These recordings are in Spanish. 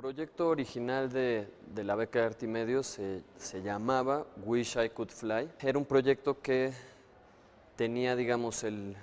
proyecto original de la beca de Arte y Medios se llamaba Wish I Could Fly. Era un proyecto que tenía, digamos,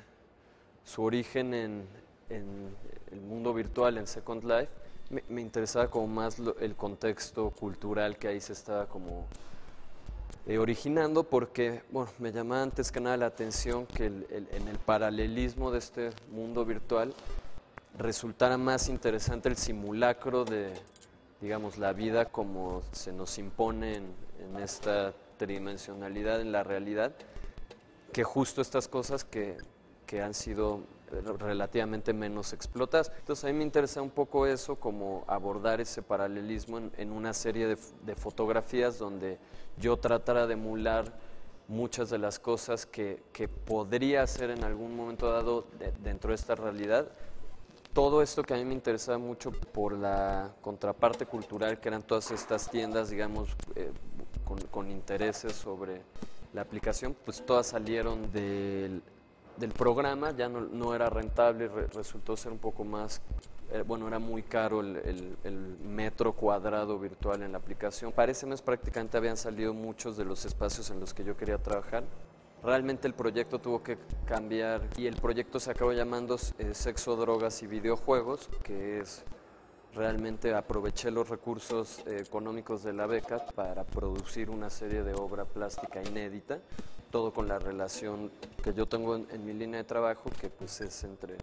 su origen en el mundo virtual, en Second Life. Me interesaba como más el contexto cultural que ahí se estaba como originando, porque bueno, me llamaba antes que nada la atención que en el paralelismo de este mundo virtual resultara más interesante el simulacro de, digamos, la vida como se nos impone en esta tridimensionalidad, en la realidad, que justo estas cosas que han sido relativamente menos explotadas. Entonces a mí me interesa un poco eso, como abordar ese paralelismo en una serie de fotografías donde yo tratara de emular muchas de las cosas que podría hacer en algún momento dado dentro de esta realidad. Todo esto que a mí me interesaba mucho por la contraparte cultural, que eran todas estas tiendas, digamos, con intereses sobre la aplicación, pues todas salieron del programa, ya no era rentable, resultó ser un poco más, bueno, era muy caro el metro cuadrado virtual en la aplicación. Para ese mes prácticamente habían salido muchos de los espacios en los que yo quería trabajar. Realmente el proyecto tuvo que cambiar y el proyecto se acabó llamando Sexo, Drogas y Videojuegos, que es realmente aproveché los recursos económicos de la beca para producir una serie de obra plástica inédita, todo con la relación que yo tengo en mi línea de trabajo, que pues es entre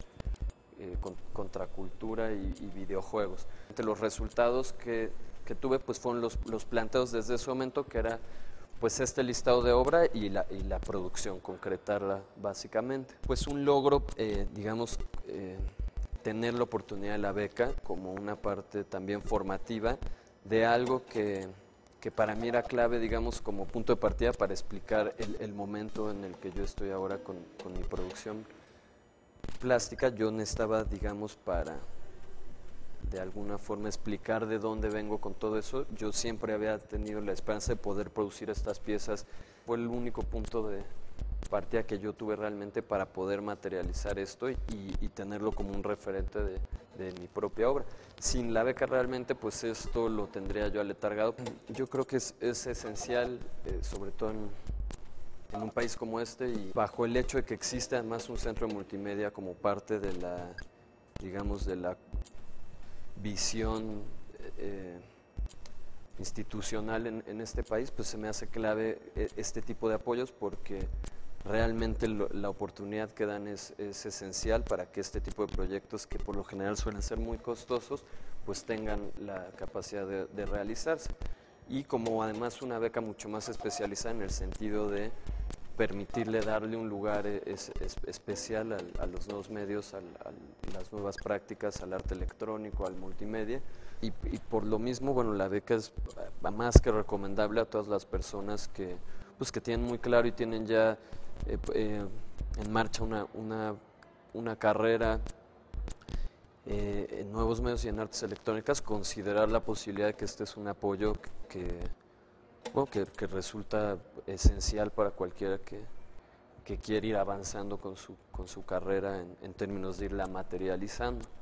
contracultura y videojuegos. Los resultados que tuve pues fueron los planteos desde ese momento, que era pues este listado de obra y la producción, concretarla básicamente. Pues un logro, digamos, tener la oportunidad de la beca como una parte también formativa de algo que para mí era clave, digamos, como punto de partida para explicar el momento en el que yo estoy ahora con mi producción plástica. Yo necesitaba, digamos, para de alguna forma explicar de dónde vengo con todo eso. Yo siempre había tenido la esperanza de poder producir estas piezas. Fue el único punto de partida que yo tuve realmente para poder materializar esto y tenerlo como un referente de mi propia obra. Sin la beca realmente pues esto lo tendría yo aletargado. Yo creo que es esencial, sobre todo en un país como este, y bajo el hecho de que existe además un centro de multimedia como parte de la, digamos, de la visión institucional en este país, pues se me hace clave este tipo de apoyos, porque realmente la oportunidad que dan es esencial para que este tipo de proyectos, que por lo general suelen ser muy costosos, pues tengan la capacidad de realizarse. Y como además una beca mucho más especializada en el sentido de permitirle darle un lugar especial a los nuevos medios, a las nuevas prácticas, al arte electrónico, al multimedia. Y por lo mismo, bueno, la beca es más que recomendable a todas las personas pues, que tienen muy claro y tienen ya en marcha una carrera en nuevos medios y en artes electrónicas, considerar la posibilidad de que este es un apoyo bueno, que resulta esencial para cualquiera que quiere ir avanzando con su carrera en términos de irla materializando.